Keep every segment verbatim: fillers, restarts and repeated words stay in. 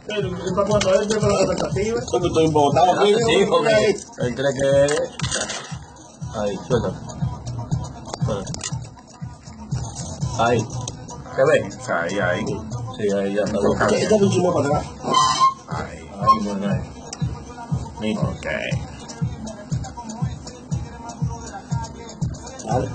Para cuando entre con las expectativas. Porque estoy embotado, sí, sí, porque Él cree que... Ahí, suelta. Ahí. ¿Qué ves? Ahí, ahí. Sí, ahí ya está. Echa un chino para atrás. Ahí. Ahí, bueno, ahí. Mira. Ok. Vale.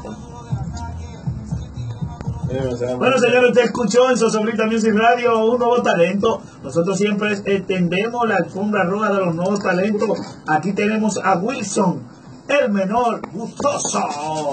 Bueno, señores, usted escuchó en Sosobrita Music Radio un nuevo talento. Nosotros siempre extendemos la alfombra roja de los nuevos talentos. Aquí tenemos a Wilson, el menor gustoso.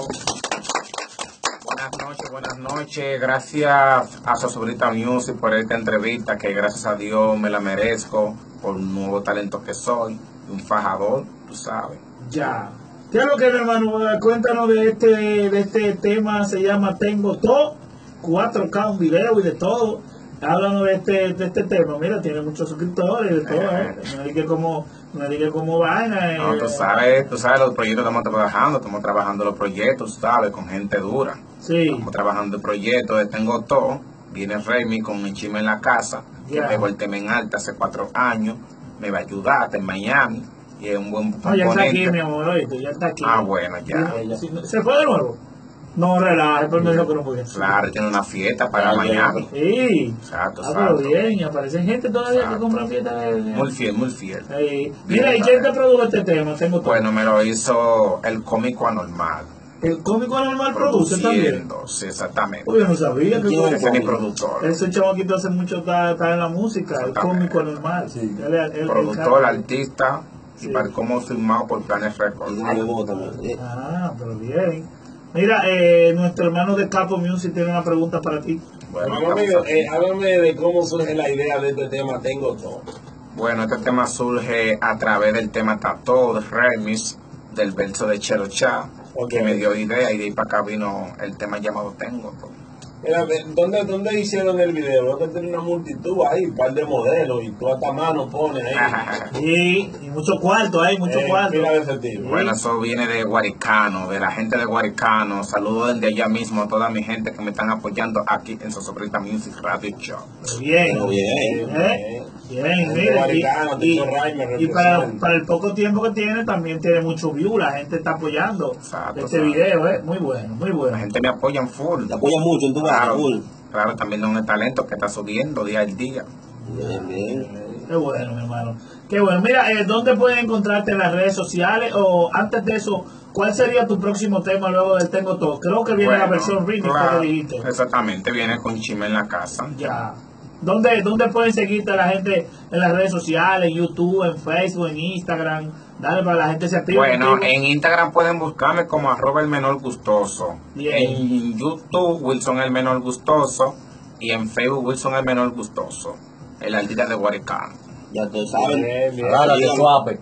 Buenas noches, buenas noches. Gracias a Sosobrita Music por esta entrevista que gracias a Dios me la merezco por un nuevo talento que soy. Un fajador, tú sabes. Ya. ¿Qué es lo que, hermano? Cuéntanos de este, de este tema. Se llama Tengo Todo. cuatro K, un video y de todo. Háblanos de este, de este tema. Mira, tiene muchos suscriptores y de todo, ¿eh? No diga como, no diga como vaina. Eh. No, tú sabes, tú sabes los proyectos que estamos trabajando. Estamos trabajando los proyectos, ¿sabes? Con gente dura. Sí. Estamos trabajando el proyecto de Tengo Todo. Viene Remy con un chisme en la casa. Yeah. Que pegó el tema en alta hace cuatro años. Me va a ayudar, está en Miami. Y es un buen No, ya está aquí, componente. mi amor, oíste, ya está aquí. Ah, bueno, ya. Sí, ¿se fue de nuevo? No, relaje, pero me dijo que no podía. Claro, tiene una fiesta para Miami. Sí. Exacto, Ah, pero exacto. bien, y aparecen gente todavía Exacto. que compra fiesta de... Muy fiel, muy fiel. Sí. Mira, ¿y quién te produjo este tema? Tengo todo. Bueno, me lo hizo el cómico anormal. ¿El cómico anormal produce también? Produciendo, sí, exactamente. Uy, yo no sabía que ¿Quién Ese es es mi el productor. ese chamaquito hace mucho está, está en la música, el Exactamente. cómico anormal. Sí. Él, él- él Productor, canta. artista, Sí. y para cómo firmado por Planet Y Records. no me gusta también. Ah, pero bien. Mira, eh, nuestro hermano de Capo Music tiene una pregunta para ti. Bueno, Hermano mío, eh, háblame de cómo surge la idea de este tema. Tengo todo. bueno, este tema surge a través del tema Tato de Remix, del verso de Chelo Cha, Ok. que me dio idea y de ahí para acá vino el tema llamado Tengo Todo. Mira, ve, ¿dónde, ¿dónde hicieron el video? ¿Dónde tiene una multitud ahí? Un par de modelos y tú hasta mano pones ahí. Y, y mucho cuarto, hay mucho Eh, cuarto. Mira de ese tipo. Bueno, eso viene de Guaricano, de la gente de Guaricano. Saludos desde allá mismo a toda mi gente que me están apoyando aquí en Sosobrita Music Radio Show. Bien. Pero bien, ¿Eh? Bien, Gente mira, guaricana, y, Tito Raimer y para, representa. para el poco tiempo que tiene también tiene mucho view, la gente está apoyando Exacto, este exacto. video, ¿eh? Muy bueno, muy bueno. La gente me apoya en full. Te apoya mucho en tu barrio, Claro, full. claro, también es un talento que está subiendo día a día. Bien, bien. Qué bueno, mi hermano. Qué bueno. Mira, eh, ¿dónde pueden encontrarte en las redes sociales? O antes de eso, ¿cuál sería tu próximo tema luego del Tengo Todo? Creo que viene la Bueno, versión remix claro, que dijiste. exactamente, viene con Chime en la casa. Ya. ¿Dónde, ¿Dónde pueden seguirte a la gente en las redes sociales? En YouTube, en Facebook, en Instagram. Dale para que la gente se active. Bueno, contigo. en Instagram pueden buscarme como arroba el menor gustoso. Bien. En YouTube, Wilson el menor gustoso. Y en Facebook, Wilson el menor gustoso. El artista de Guaricano. Ya tú sabes. Bien, bien. Ahora de suape.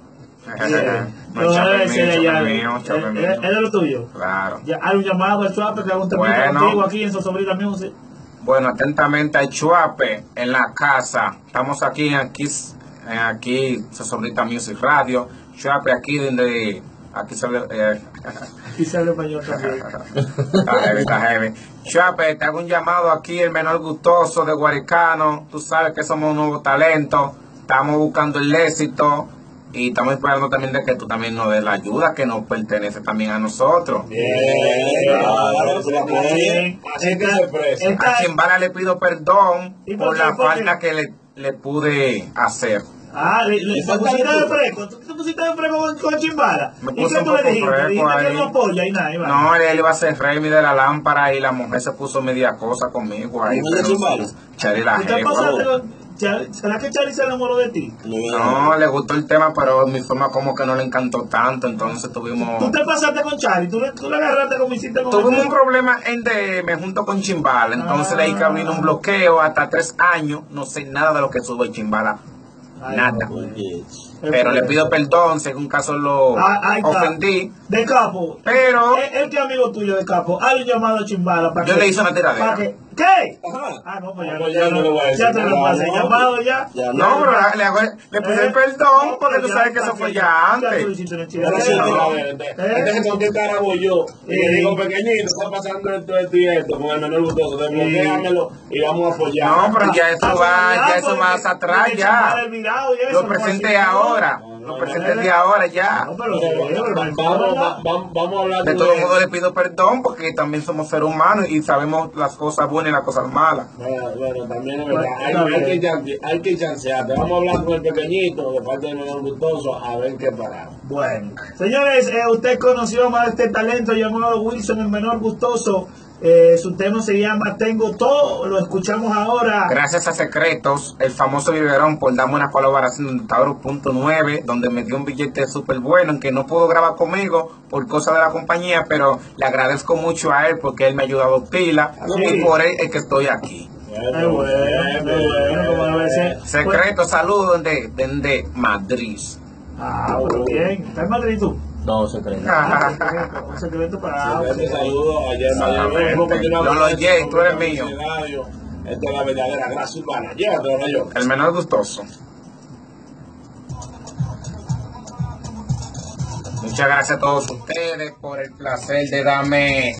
No, Yo chape debe mío, ser chape allá. mío, ¿Es chape mío. es de lo tuyo? Claro. Ya, hay un llamado al swap que haga un temita Bueno. contigo aquí en Sosobrita Music. Bueno, atentamente al Chuape en la casa. Estamos aquí en aquí, en aquí Sosobrita Music Radio. Chuape aquí donde aquí sale eh, Y se habla español también. está heavy, está heavy. Chuape, te hago un llamado aquí, el menor gustoso de Guaricano. Tú sabes que somos un nuevo talento. Estamos buscando el éxito. Y estamos esperando también de que tú también nos des la ayuda que nos pertenece también a nosotros. Bien, claro, se la apoya. Así que se expresa. Esta- A Chimbala le pido perdón ¿Y por por qué? la ¿Por qué? falta que le, le pude hacer. Ah, le, le, ¿Y te falta pusiste de de tú? fresco. ¿Tú te pusiste de fresco con, con Chimbala? Me ¿Y puse qué un tú le poco dijiste? fresco Dijiste que ahí. no apoya y nada. Y va. No, él iba a ser Remy de la lámpara y la mujer se puso media cosa conmigo ahí. ¿Mujer de pero Chimbala? Chari la ¿Y qué jeva. pasaste con Chari? ¿Será que Chari se enamoró de ti? No, le gustó el tema, pero mi forma como que no le encantó tanto, entonces tuvimos... ¿Tú te pasaste con Chari? ¿Tú le, tú le agarraste como hiciste con Tuvimos el- un problema en D M junto con Chimbala, entonces Ah. de ahí que vino un bloqueo hasta tres años, no sé nada de lo que sube Chimbala, Ay, nada. no, Pero le pido perdón si en un caso lo Ah, ahí está. ofendí, De Capo. pero... Eh, Este amigo tuyo de Capo, hazle un llamado a Chimbala para Yo que, le hice una tiradera. para que, ¿Qué? Ajá. Ah, no, pues ya, Ah, pues ya, ya no le voy a decir ya te lo nada, pasé ¿no? llamado ya. Ya No, pero le, le, hago- le puse Eh, perdón porque tú ya, sabes que eso ya, fue ya, ya ya antes. tú hiciste una Ahora sí, chiradera. a ver, entonces, ¿Eh? entonces, ¿con qué cara voy yo? Y le Sí. digo, pequeñito, está pasando esto, esto y esto, con el menor gustoso, desbloquéamelo y vamos a apoyar. No, pero ya eso va, ya eso más atrás ya. Lo presenté ahora, lo presenté de ahora ya. No, pero Pero, sí, pero vamos, no vamos, importa. vamos, vamos a hablar De con todo él. modo le pido perdón porque también somos seres humanos y sabemos las cosas buenas y las cosas malas. Bueno, bueno, también es verdad. Bueno, Hay, está hay bien. que, chance- hay que chancearte. Vamos a hablar con el pequeñito, de parte del menor gustoso, a ver qué paramos. Bueno, señores, eh, usted conoció más de este talento llamado Wilson, el menor gustoso. Eh, su tema se llama Tengo Todo, lo escuchamos ahora. Gracias a Secretos, el famoso biberón, por darme una colaboración de Tauro punto nueve, donde me dio un billete súper bueno, en que no pudo grabar conmigo por cosa de la compañía, pero le agradezco mucho a él porque él me ha ayudado pila Sí. y por él es que estoy aquí. Ay, bueno, ay, bueno, como debe ser. Secretos, saludos desde, desde Madrid. Ah, pero bien. ¿Estás en Madrid tú? No, secreto. Ah, secreto, un secreto para... Este saludo ayer, Exactamente. mañana. Vamos a continuar Lolo con J, esto, tú eres con mío. el radio. Esta es la verdadera gracia urbana. Llévatelo, Rayo. El menor gustoso. Muchas gracias a todos ustedes por el placer de darme